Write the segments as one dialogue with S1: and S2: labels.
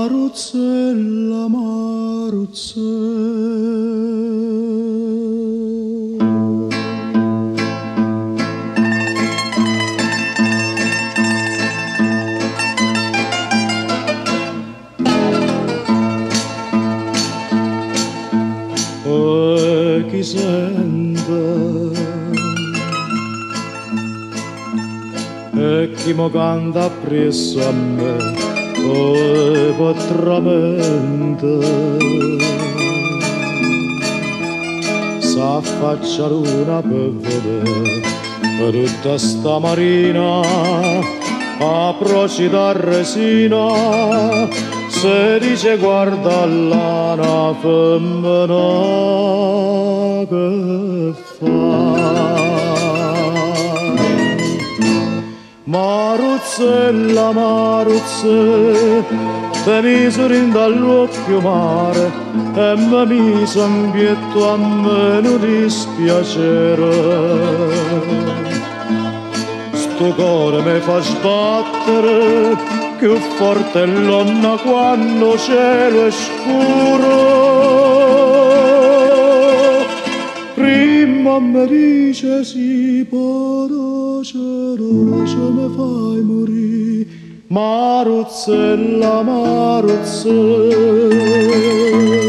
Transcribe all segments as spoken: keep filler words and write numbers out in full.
S1: Maruzzella, Maruzzella. E chi sente e chi mo canta appresso a me e potramente s'affaccia l'una per vedere per tutta sta marina a procida resina se dice guarda là una femmina che fa. Maruzzella, Maruzzella, te misuri dall'occhio mare e mi mise un pietto a me non dispiacere. Sto cuore mi fa sbattere più forte l'onna quando cielo è scuro. Prima mi dice si può c'era, ce me fai morire, Maruzzella, Maruzzella.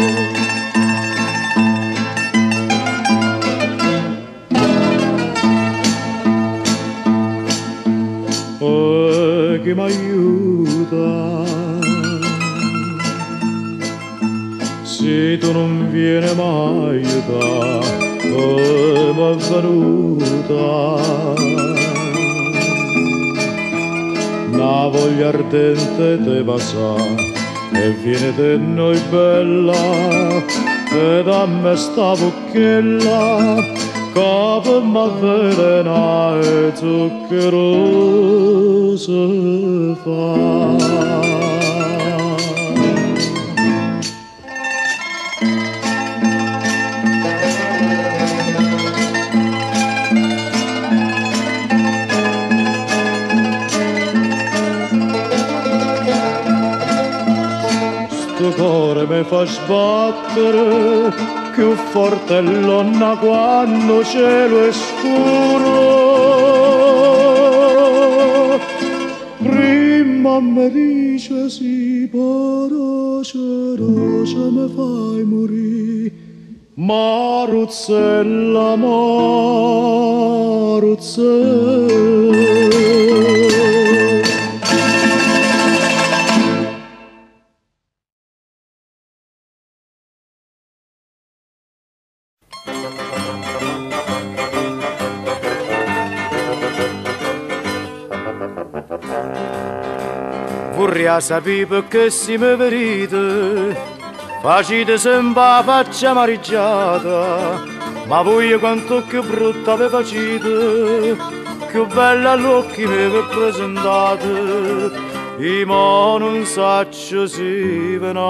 S1: E chi m'aiuta se tu non vieni mai aiutare come è venuta una voglia ardente te passa e viene te noi bella e da me sta bocchella che m'avvelena e zuccherosa fa. Sto cuore mi fa sbattere più forte l'onna quando cielo è scuro. Prima mi dice si può c'era, ce me fai morire, Maruzzella, Maruzzella.
S2: Vorrei sapere perché si mi vedete, facite sempre la faccia amareggiata, ma voi quanto più brutta vi facete, più bella all'occhi mi vi presentate, i mo non saccio si ve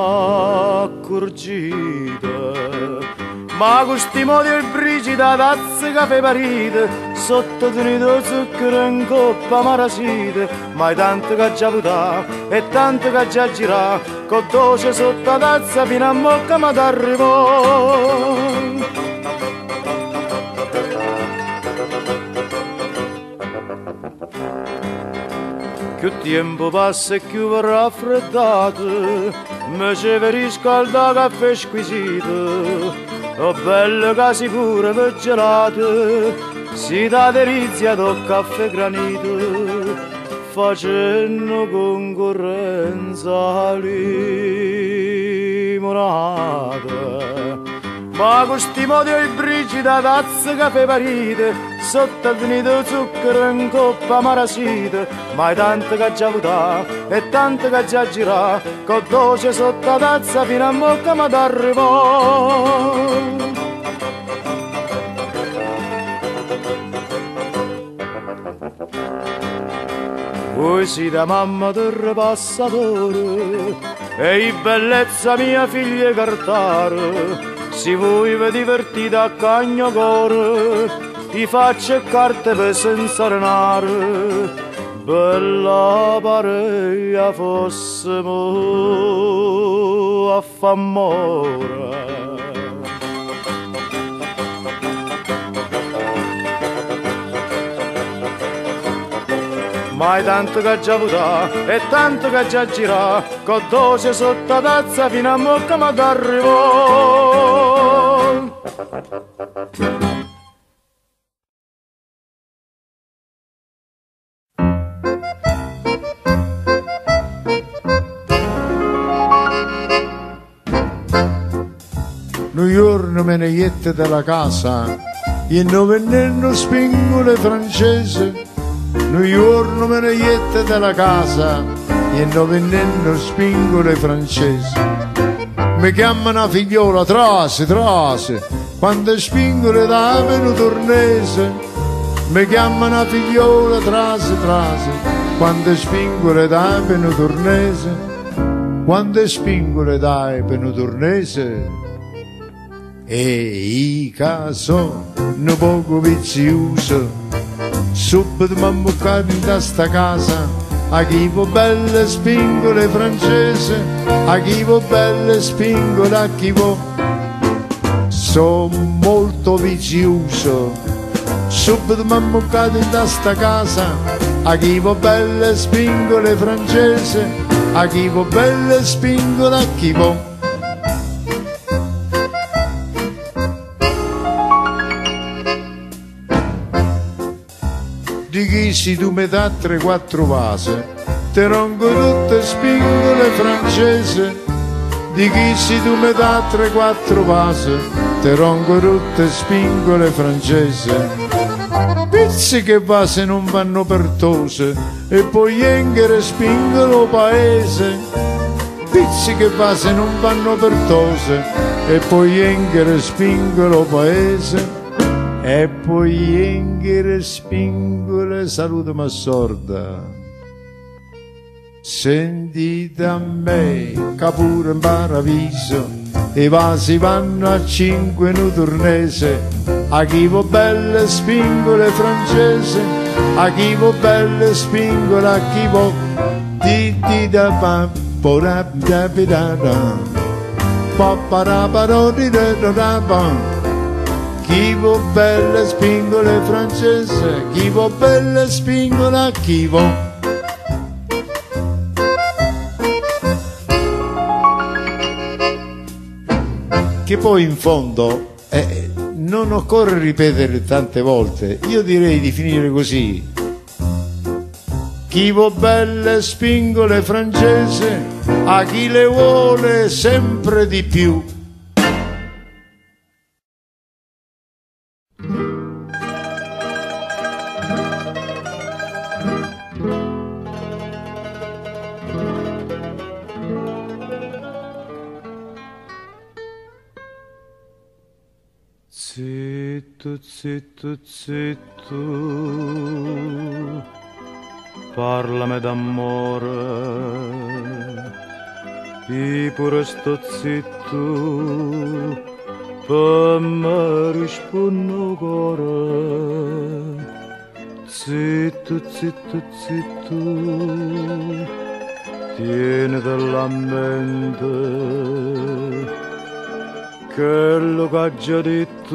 S2: n'accorgite. Ma questi modi il brigida tazza che fai parite, sotto tenito zucchero in coppa marasite, ma è tanto che già votà e tanto che già girà, con dolce sotto la tazza fino a mocca ma t'arrivò. Più tempo passa e più verrà raffreddato, mi ci riscalda caffè squisito, o bello che si pure per gelato, si dà delizia do caffè granito, facendo concorrenza alla limonata. Ma questi modi i brigida tazza che fai parite, sotto il finito zucchero in coppa marasite, ma è tanto che già votà e tanto che già girà, con dolce sotto la tazza fino a mocca ma t'arrivò. Voi siete mamma del passatore e in bellezza mia figlia cartare, se voi vi divertite a cagno cuore, ti faccio carte per senza renare, bella pareia fossimo a f'amore. Ma è tanto che già avuta e tanto che già gira, con doce sotto la tazza fino a mo' che mi arrivò.
S1: Un giorno me ne jette dalla casa, e non venendo spingole francese. Un giorno me ne jette dalla casa, e non venendo spingole francese. Mi chiamano figliola, trase, trase, quando spingole da venuturnese. Mi chiamano figliola, trase, trase, quando spingole da venuturnese. Quando spingole da venuturnese. E i caso un poco vizioso, subito mi han bucato in testa casa, a chi vo belle spingole francese, a chi vo belle spingole, a chi vo. Sono molto vizioso, subito mi han bucato in testa casa, a chi vo belle spingole francese, a chi vo belle spingole, a chi vo. Di chi si tu mi dà tre quattro vase, te ronco tutte spingole francese. Di chi si tu mi dà tre quattro vase, te ronco tutte spingole francese. Pizzi che vase non vanno pertose, e poi enghere spingolo paese. Pizzi che vase non vanno pertose, e poi enghere spingolo paese. E poi enghere spingole, saluto ma sorda. Sentite a me, che pure in paradiso i vasi vanno a cinque in uturnese. A chi vo belle spingole francese, a chi vo belle spingole, a chi vo di di da pa pora da da da pa para paro di da da pa. Chi vo belle spingole francese, chi vo belle spingole, a chi vo. Che poi in fondo eh, non occorre ripetere tante volte, io direi di finire così. Chi vo belle spingole francese, a chi le vuole sempre di più.
S2: Zitto, zitto, zitto, parlami d'amore, io pure sto zitto, per me rispondo cuore. Zitto, zitto, zitto, tieni della mente quello che ha già detto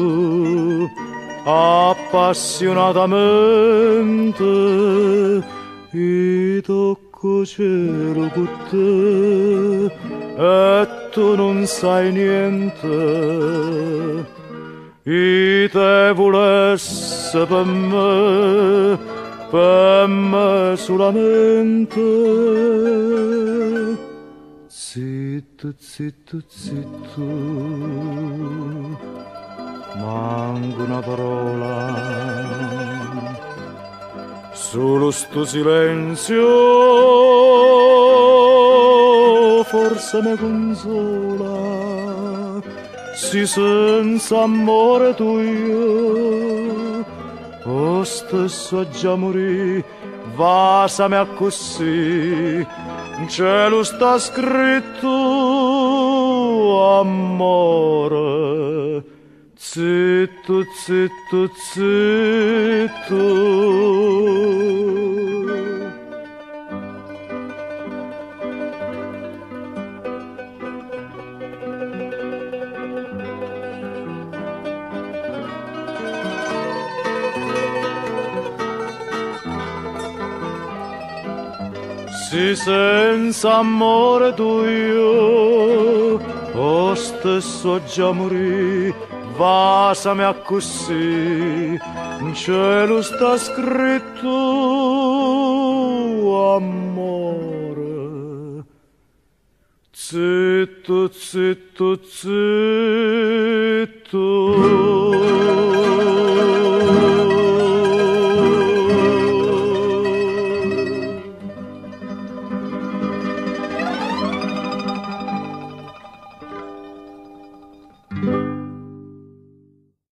S2: appassionatamente. E tocco cielo con te e tu non sai niente. E te volesse per me, per me solamente. Zitto, zitto, zitto, manca una parola, solo sto silenzio forse mi consola, se senza amore tuo, o stesso a già morì, vasami a così. In cielo sta scritto amore, zitto, zitto, zitto. Se senza amore tuo, o stesso già morì, vasami a così, in cielo sta scritto amore. Zitto, zitto, zitto.